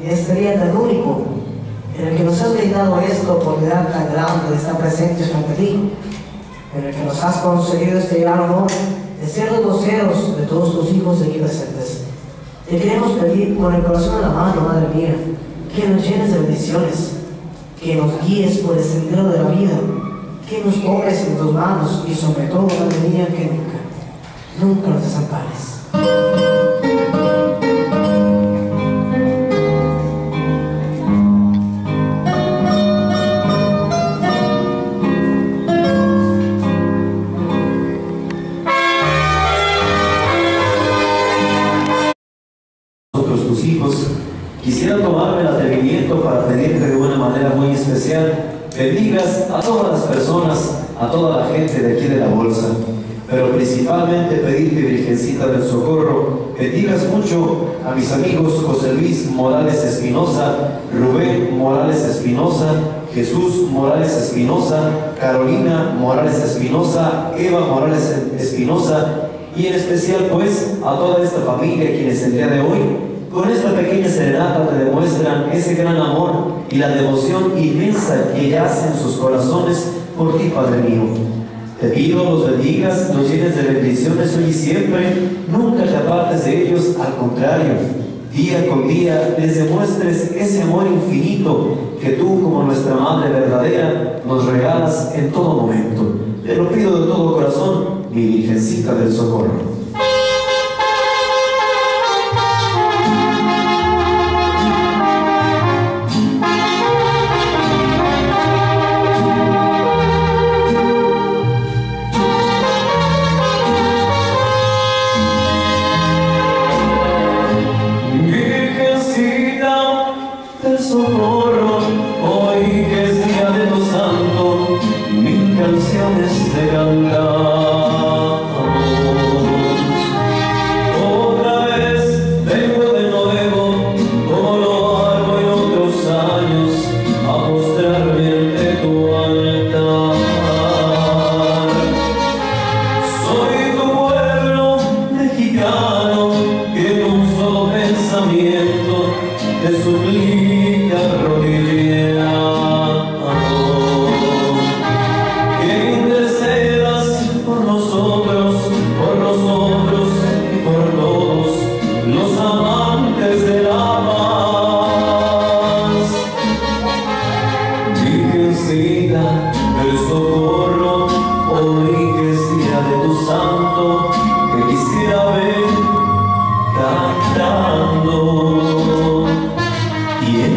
este día tan único, en el que nos has brindado esta oportunidad tan grande de estar presentes frente a ti, en el que nos has concedido este gran honor de ser los voceros de todos tus hijos aquí presentes. Te queremos pedir con el corazón en la mano, Madre mía, que nos llenes de bendiciones, que nos guíes por el sendero de la vida, que nos pongas en tus manos y sobre todo, Madre mía, que nunca nos desampares. Tus hijos, quisiera tomarme el atrevimiento para pedirte de una manera muy especial, bendigas a todas las personas, a toda la gente de aquí de la bolsa, pero principalmente pedirte, Virgencita del Socorro, bendigas mucho a mis amigos José Luis Morales Espinosa, Rubén Morales Espinosa, Jesús Morales Espinosa, Carolina Morales Espinosa, Eva Morales Espinosa, y en especial pues a toda esta familia quienes el día de hoy con esta pequeña serenata te demuestran ese gran amor y la devoción inmensa que yace en sus corazones por ti, Padre mío. Te pido los bendigas, los llenes de bendiciones hoy y siempre, nunca te apartes de ellos, al contrario, día con día les demuestres ese amor infinito que tú, como nuestra Madre verdadera, nos regalas en todo momento. Te lo pido de todo corazón, mi Virgencita del Socorro. Socorro, hoy que es día de tu santo, mil canciones te cantamos. Otra vez vengo de nuevo, como lo hago en otros años, a postrarme ante tu altar. Soy tu pueblo mexicano, que en un solo pensamiento te suplica arrodillado, que intercedas por nosotros y por todos los amantes de la paz. Virgencita del Socorro, hoy que es día de tu santo, te quisiera ver cantando. Y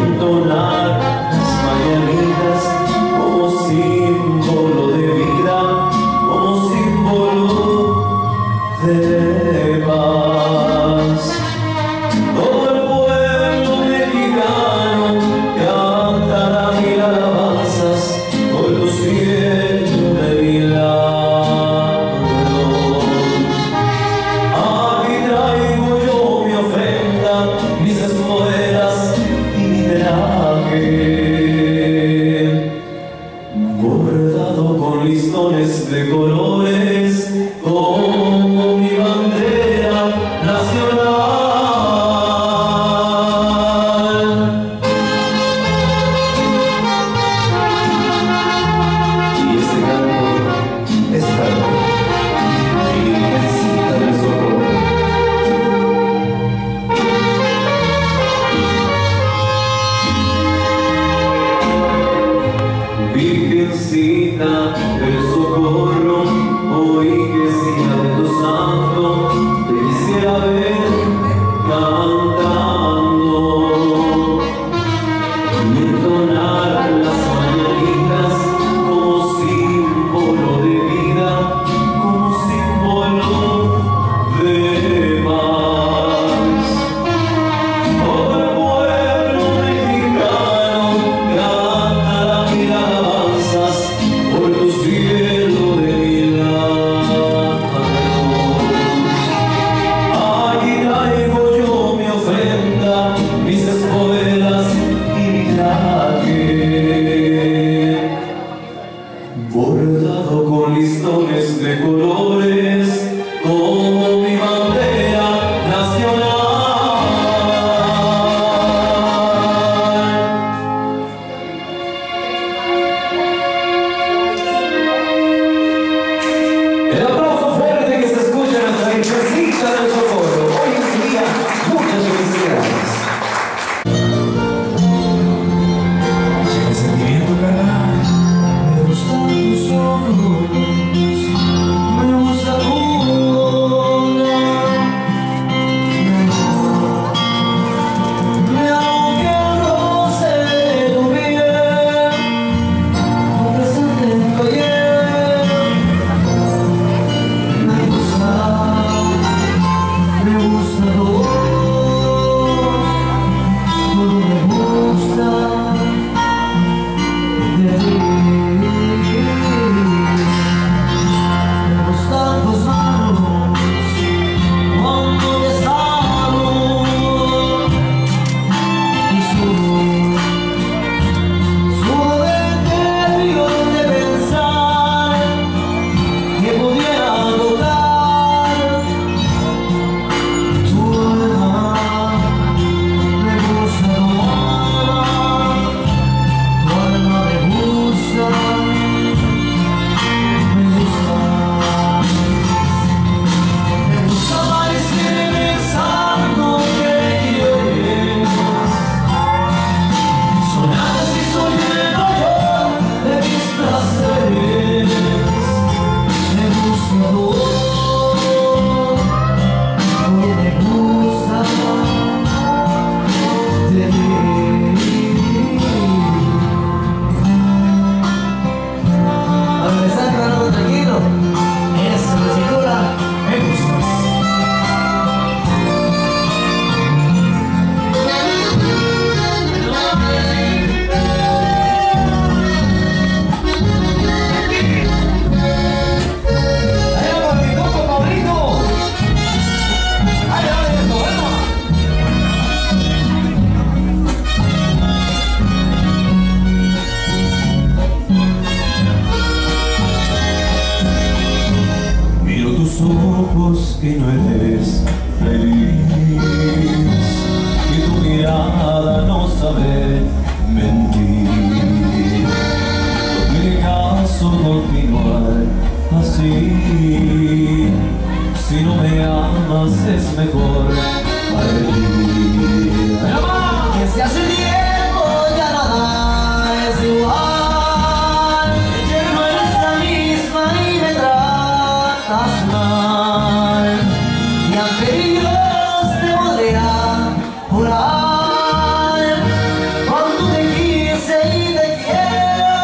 es mejor partir. Desde hace tiempo ya nada es igual, ya no eres la misma y me tratas mal, y ante Dios te podría jurar, cuando te quise y te quiero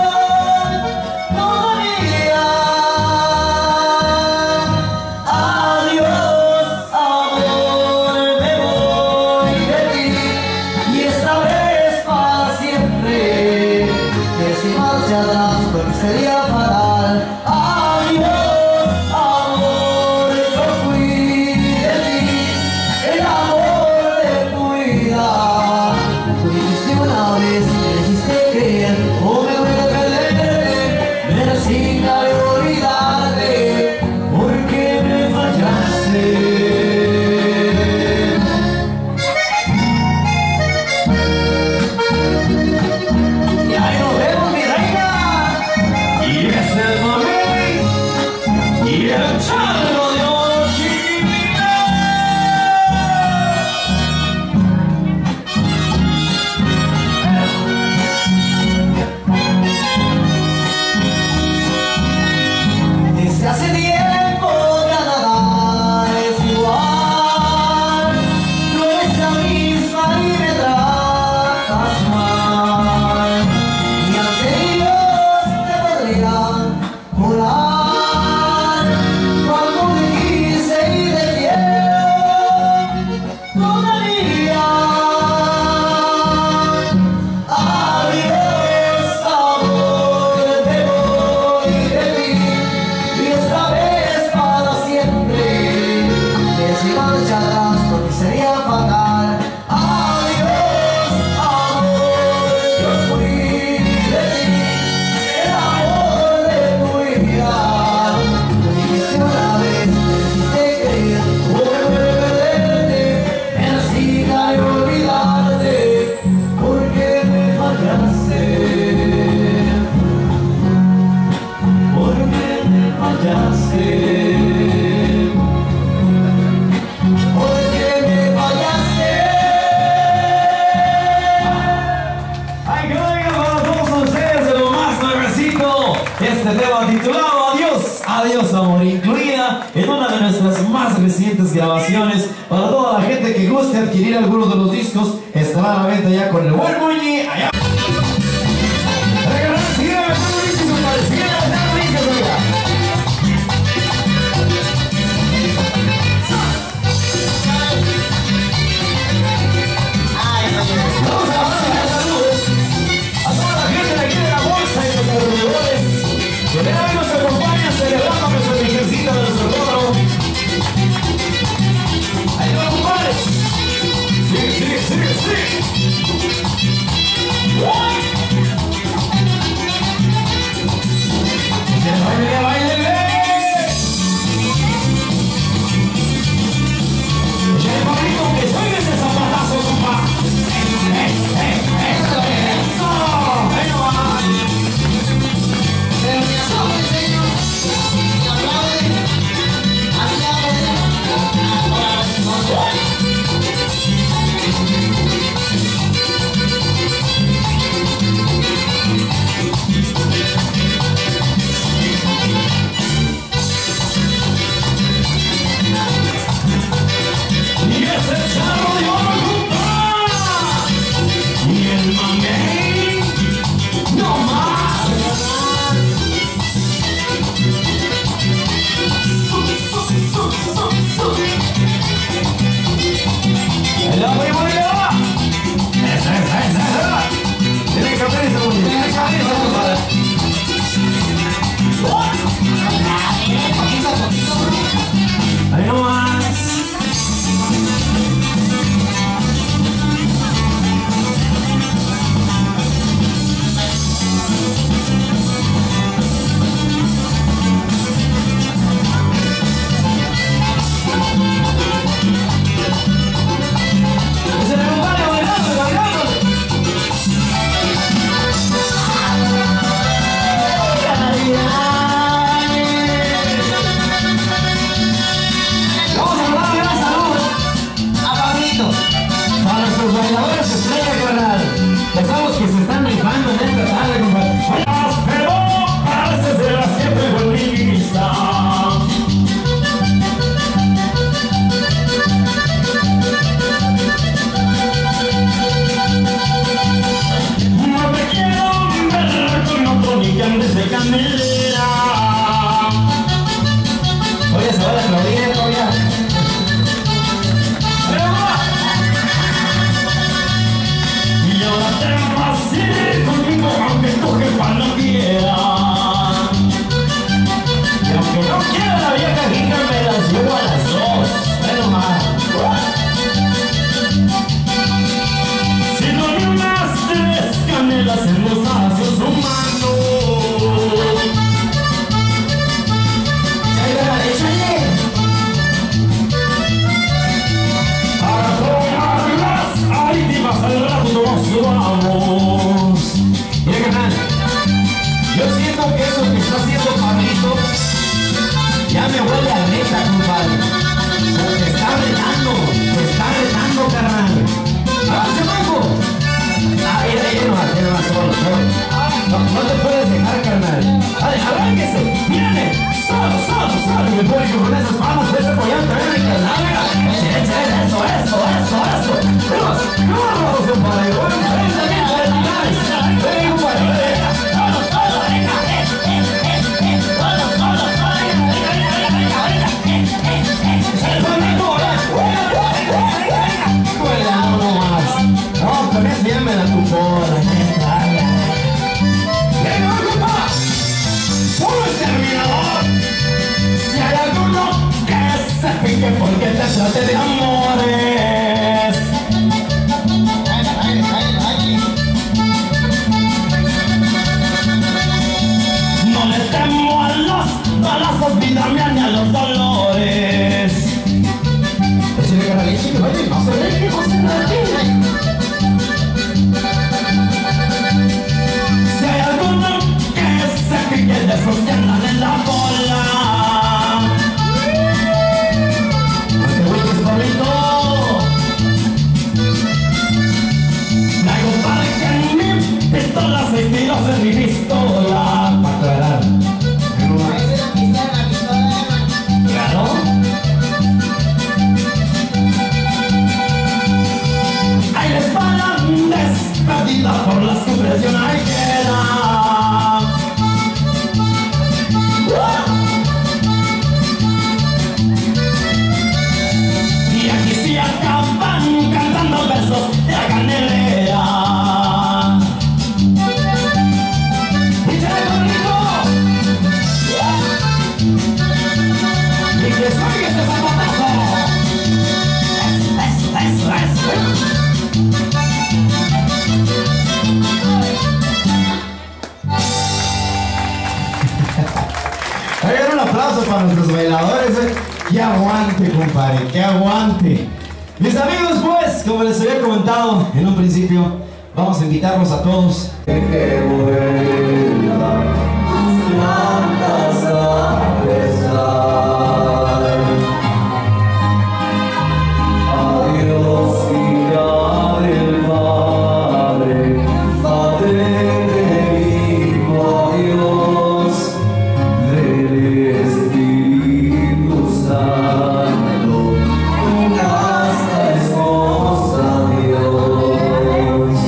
todavía. Adiós, amor, me voy de ti, y esta vez para siempre, que si marcha atrás pues sería fatal. Adiós, amor, yo fui de ti, el amor de tu vida. Tú dijiste una vez, me dijiste creer, oh me voy a perderte, me resigna de olvidarte, porque me fallaste. Y ahí nos vemos, mi reina. Y es el momento y el charro de Ochiquimira. Desde hace tiempo ya nada es igual, no eres la misma y me tratas mal, y ante Dios te podría jurar, cuando te quise y te quiero todavía. Adiós, amor, me voy de ti, y esta vez para siempre, que si marcha atrás porque sería fatal. Adiós, amor, yo fui de ti, el amor de tu vida. Tú dijiste una vez, me dijiste querer, volver a perderte, me resigna de olvidarte, porque me fallaste. Porque me fallaste. Porque me fallaste. Ay, que oigan para todos ustedes de lo más nuevecito, este tema titulado Adiós, Adiós Amor, incluida en una de nuestras más recientes grabaciones. Para toda la gente que guste adquirir alguno de los discos, estará a la venta ya con el buen Muñi allá. Vamos a mandar saludos a toda la gente de aquí de la bolsa y los alrededores que de hoy nos acompañan celebrando nuestra virgencita de nuestro pueblo. Ahí va, compadres. Sigue, sigue, sigue, sigue. baile, no se deje, no se retire. Si hay alguno que se pique de sus piernas en la bola, porque güey que es bonito. Traigo un parque en mi pistola, 6 tiros en mi pistola. ¿Cuánto eran? Claro. Ahí les paran despedida por las cumbres de una higuera. Y aquí sí acaban cantando versos de la candelera. ¡Y se conmigo! ¡Y que soy ese zapatazo! ¡Eso! Oigan, un aplauso para nuestros bailadores. ¡Qué aguante, compadre! ¡Qué aguante! Mis amigos, pues, como les había comentado en un principio, vamos a invitarlos a todos. Que vuelva tus plantas a besar. Adiós, hija del Padre, Padre del Hijo, adiós, del Espíritu Santo, tu casta esposa, Dios.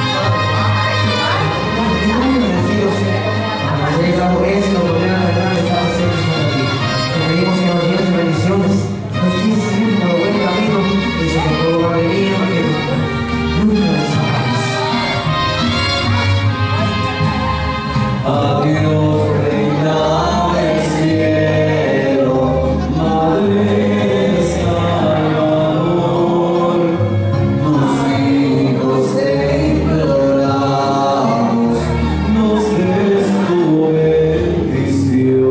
Adiós, reina del cielo, Madre Salvador, tus hijos te imploramos, nos des tu bendición.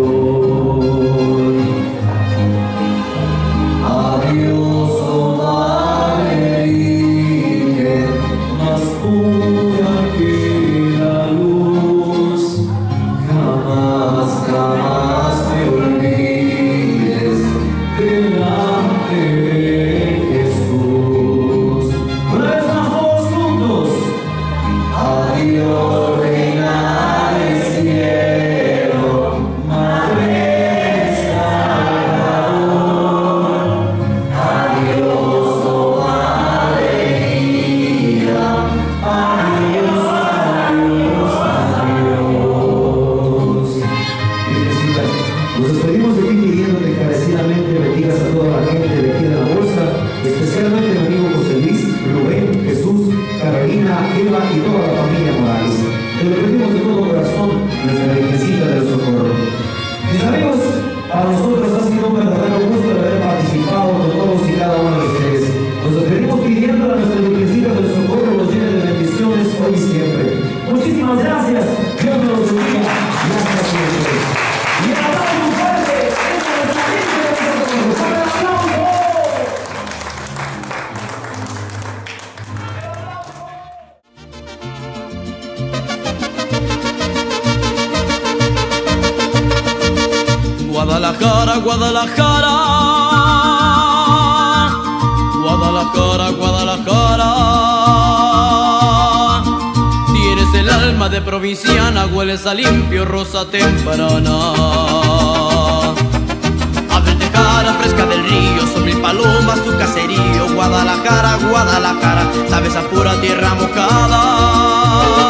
Adiós, oh Madre Virgen, más pura que la luz. Jamás te olvides delante de Jesús. Una vez más todos juntos. Adiós, reina del cielo, Madre Salvador. Adiós, oh Madre mía. Adiós, adiós, adiós. Virgencita, nos despedimos de ti pidiéndote encarecidamente bendigas a toda la gente de aquí de la bolsa, especialmente mi amigo José Luis, Rubén, Jesús, Carolina, Eva y toda la familia Morales. Te lo pedimos de todo corazón desde la Virgencita del Socorro. Mis amigos, para nosotros ha sido un verdadero gusto de haber participado con todos y cada uno de ustedes. Nos despedimos pidiendo a nuestra Virgencita del Socorro los llene de bendiciones hoy y siempre. Muchísimas gracias. Dios me los bendiga. Gracias siempre. Y el aplauso fuerte. Esta es la Virgen del Socorro. ¡Fuerte el aplauso! Guadalajara, Guadalajara, Guadalajara, Guadalajara. Tienes el alma de provinciana, hueles a limpio, rosa temprana. Aves de jara fresca del río, son 1000 palomas tu caserío. Guadalajara, Guadalajara, sabes a pura tierra mojada.